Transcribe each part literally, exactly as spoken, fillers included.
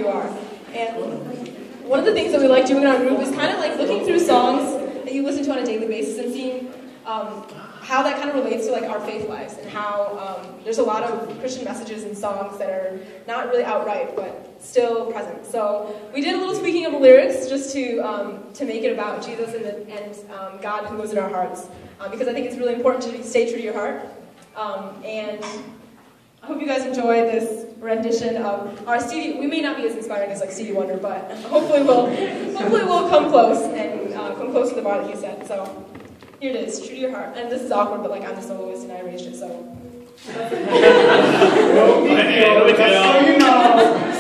you are. And one of the things that we like doing in our group is kind of like looking through songs that you listen to on a daily basis and seeing um, how that kind of relates to like our faith lives, and how um, there's a lot of Christian messages and songs that are not really outright but still present. So we did a little tweaking of the lyrics just to um, to make it about Jesus and, the, and um, God who lives in our hearts, uh, because I think it's really important to stay true to your heart. Um, and I hope you guys enjoy this rendition of our Stevie. We may not be as inspiring as like Stevie Wonder, but hopefully we'll hopefully we'll come close and uh, come close to the bar that he set. So. Here it is, True to Your Heart. And this is awkward, but like I'm the soloist and I arranged it, so. No big deal, just so you know.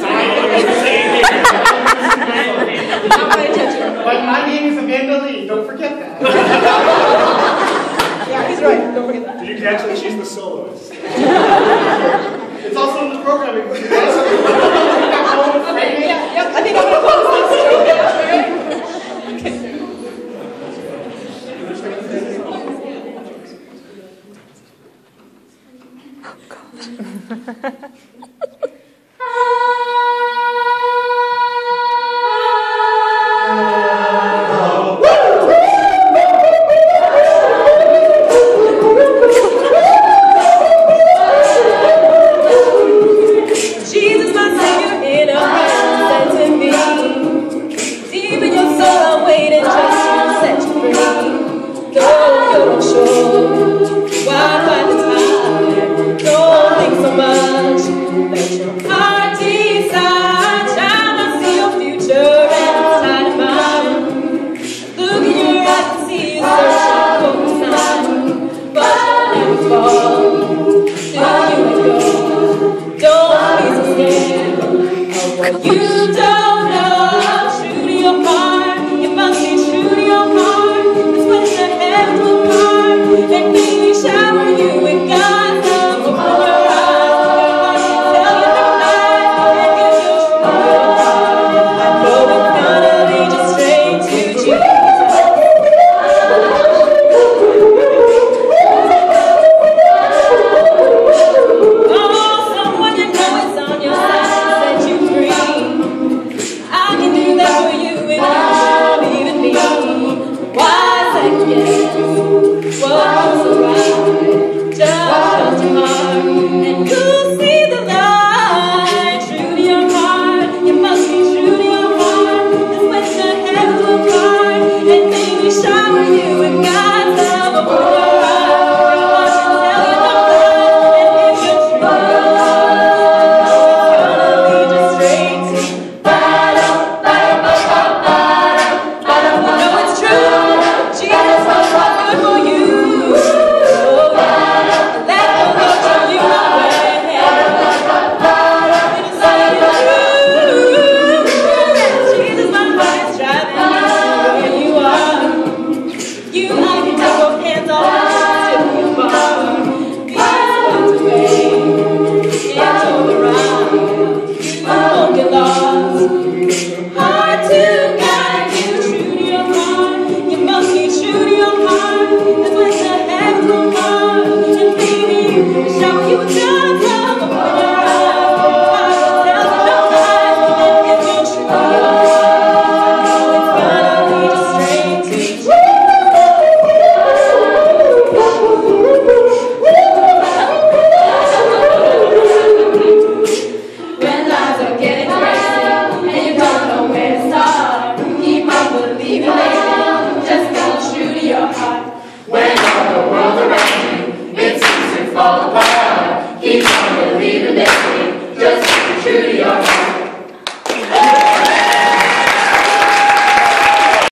Not my intention. But my name is Amanda Lee, don't forget that. Yeah, he's right, don't forget that. Did you catch that she's the soloist? It's also in the programming. Okay, yeah, yep, I think I'm going to close this show now, right? Okay. Jesus, my Savior, in a hand sent to me. Deep in your soul, I'm waiting just to set you free. Though you're unsure, why find the time? Don't think so much. Let your heart decide. Child, I see your future and it's tied to mine. Look in your eyes and see you searching for a sign. But you'll never fall till you let go. Don't be so scared of what you don't know. True to your heart, you must be true to your heart. That's when the heavens will part and maybe shower you with God's love. Open your eyes, tell you no lies, and give you true. I know it's gonna lead you straight to Jesus. Oh, someone you know is on your side to set you free. I can do that for you, and you believe in me. Why second guess what was right? Just trust your heart, and you'll see the light. True to your heart, you must be true to your heart. That's when the heavens will part and maybe shower you with God's love. Open your eyes, your heart can tell you no lies, and if you're true, it's gonna lead you straight to ba-dum, ba-dum, ba-dum, ba-dum, ba-dum. You know it's true, Jesus was good for you. Oh, yeah. Let the world show you the way. It'll say it's true. Jesus, my heart is driving you where you are. You, I can take both hands off, still you far. Peace walked away into the ride. You won't get lost. Hard to guide you, true to your heart. You must be true to your heart. That's when the heavens will part and maybe shower you with God's love. Open your eyes, your heart will tell you no lies, and if you're true, it's gonna lead you straight to Jesus. When lives are getting crazy and you don't know where to start, keep on believing, baby. Just be true to your heart. When all the world around you, it seems to fall apart. Keep on believing, baby. Just be true to your heart.